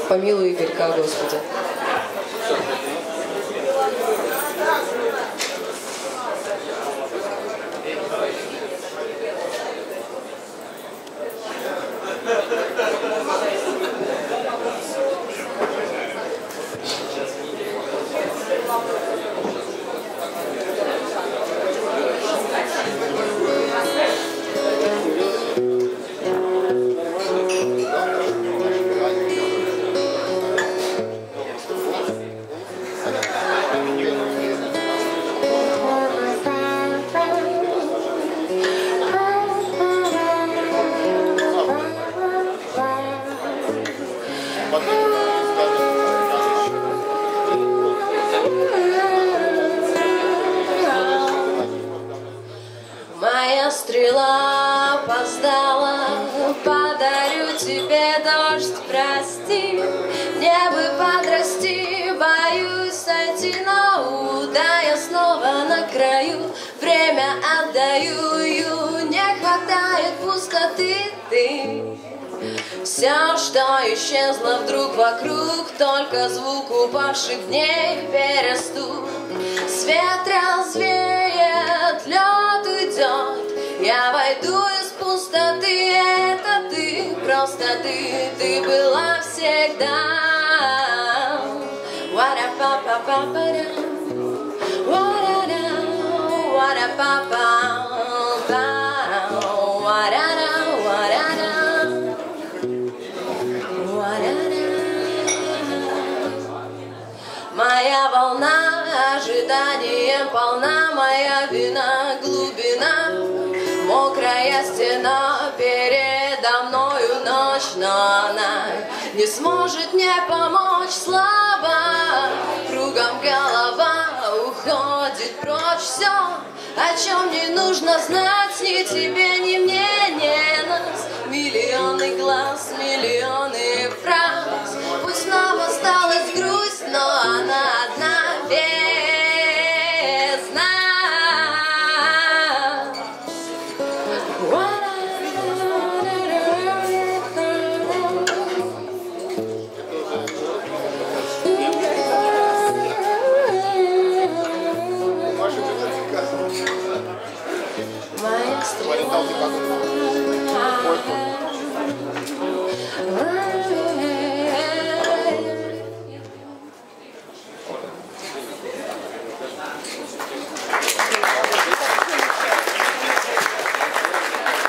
помилуй Игорька, Господи. Моя стрела опоздала, подарю тебе дождь, прости. Мне бы подрасти, боюсь сойти на ут, да я снова на краю, время отдаю, не хватает пустоты ты. Все, что исчезло вдруг вокруг, только звук упавших дней перестук. Свет развеет, лед уйдет, я войду из пустоты. Это ты, просто ты была всегда. Моя волна ожиданием полна, моя вина глубина, мокрая стена передо мною ночь, но она не сможет мне помочь. Слабо, кругом голова уходит прочь. Все, о чем не нужно знать ни тебе, ни мне, не нас. Миллионы глаз, миллионы фраз. Пусть нам осталась грусть, но она